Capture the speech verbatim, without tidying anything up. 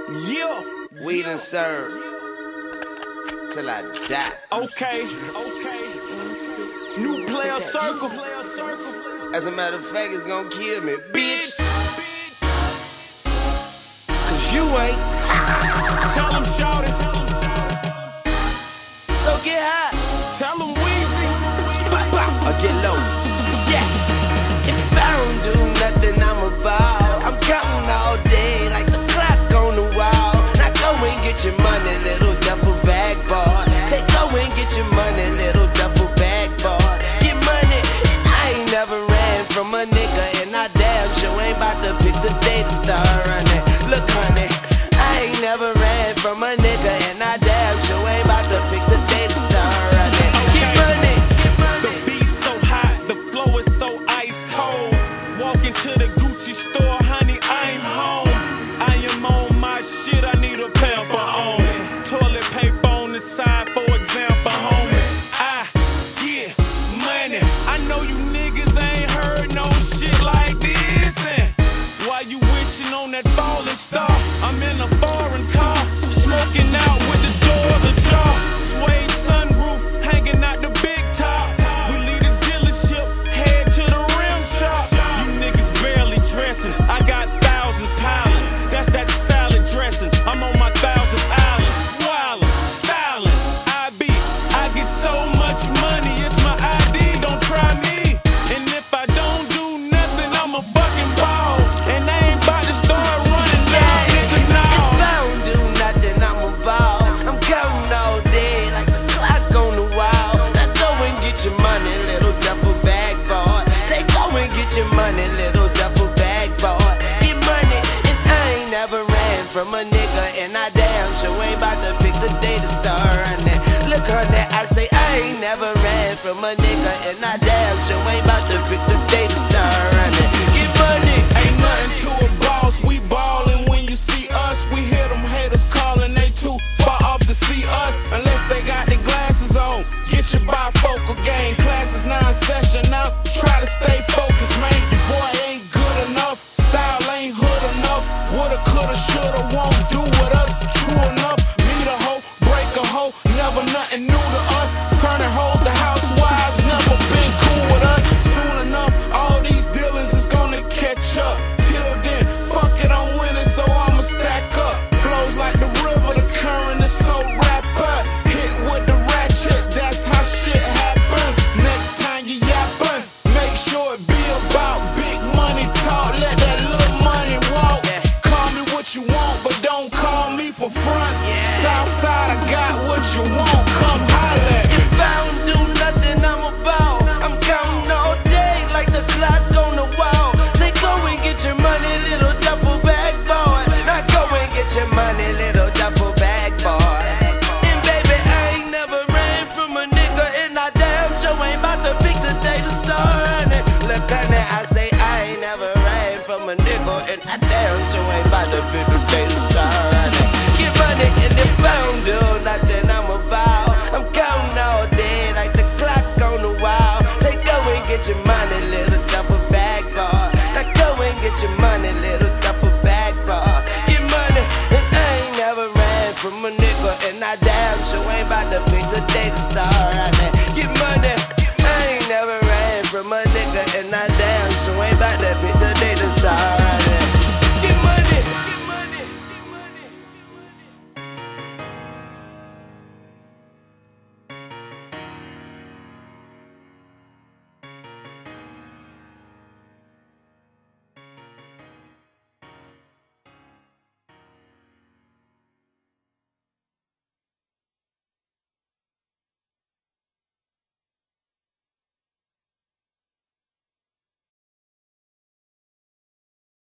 Yeah. We done serve till I die. Okay. Okay. New player circle. As a matter of fact, it's gonna kill me, bitch. Cause you ain't. Tell them shout it. So get high. Tell them Weezy. Bop, bop, or get low. Yeah. If I don't do nothing, I'm a ball. I'm counting all day like the clock on the wall. Now go and get your money, little duffel bag boy. Say go and get your money, little duffel bag boy. Get money. I ain't never ran from a nigga, and I damn sure ain't about to pick the day to start running. Look, honey, I ain't never ran from a nigga, and I damn sure ain't about to pick the day to start running. Get money. The beat's so hot, the flow is so ice cold. Walk into the Gucci store, honey, I'm home. I am on my shit, I need a pamper on. Toilet paper on the side, for example, homie. I get money. I know you niggas ain't heard no shit like this. And while you wishing on that falling star, I'm in a foreign car, smoking out with the doors ajar. Suede sunroof, hanging out the big top. We leave the dealership, head to the rim shop. You niggas barely dressing, I got thousands piling. That's that salad dressing, I'm on my thousandth island. Wildin', styling, I be, I get so much money, it's my I D, don't try me. And if I don't do nothing, I'm a fucking ball. And I ain't about to start running down, nigga, If no. I don't do nothing, I'm a ball. I'm counting all day like the clock on the wall. Now go and get your money, little duffel bag boy. Say go and get your money, little duffel bag boy. Get money, and I ain't never ran from a nigga, and I damn sure ain't about to pick the day to start running. Look, honey, I say I ain't never ran from a nigga, and I damn sure ain't about to pick the day to start running. Get money. Ain't nothing to a boss, we ballin'. When you see us, we hear them haters calling. They too far off to see us unless they got their glasses on. Get your bifocal game, classes non-session now. Try to stay focused, man. Your boy ain't good enough, style ain't hood enough. Woulda, coulda, shoulda, won't do with us. True enough, meet a hoe, break a hoe, never nothing new to us. Turning hoes to housewives, never been cool with us. Soon enough, all these dealings is gonna catch up. Till then, fuck it, I'm winning, so I'ma stack up. Flows like the river, the current is so rapid. Hit with the ratchet, that's how shit happens. Next time you yappin', make sure it be about big money talk. Let that little money walk. Call me what you want, but don't call me for fronts. Southside, I got what you want, come holler at me. If I don't do nothing, I'm a ball. I'm counting all day like the clock on the wall. Say go and get your money, little duffel bag boy. Now go and get your money, little duffel bag boy. And baby, I ain't never ran from a nigga, and I damn sure ain't about to pick the day to start running. Look, honey, I say I ain't never ran from a nigga, and I damn sure ain't about to pick the